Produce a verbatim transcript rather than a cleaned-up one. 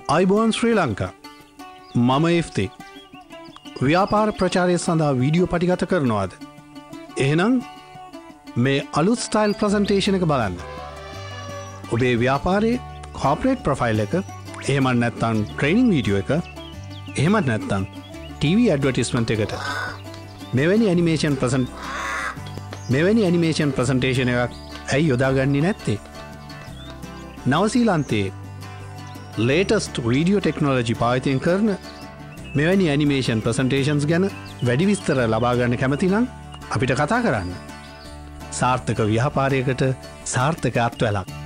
අයිබෝන් ශ්‍රී ලංකා මම ඉෆ්ති ව්‍යාපාර ප්‍රචාරය සඳහා වීඩියෝ පටිගත කරනවාද එහෙනම් මේ අලුත් ස්ටයිල් ප්‍රසන්ටේෂන් එක බලන්න ඔබේ ව්‍යාපාරයේ කෝපරේට් ප්‍රොෆයිල් එක එහෙමත් නැත්නම් ට්‍රේනින් වීඩියෝ එක එහෙමත් නැත්නම් ටීවී ඇඩ්වර්ටයිස්මන්ට් එකට මෙවැනි ඇනිමේෂන් ප්‍රසන්ට් මෙවැනි ඇනිමේෂන් ප්‍රසන්ටේෂන් එකක් ඇයි යොදාගන්නේ නැත්තේ නවසීලන්තයේ latest video technology පාවිච්චි කරන මෙවැනි animation presentations ගැන වැඩි විස්තර ලබා ගන්න කැමති නම් අපිට කතා කරන්න. සාර්ථක ව්‍යාපාරයකට සාර්ථක අත්වැලක්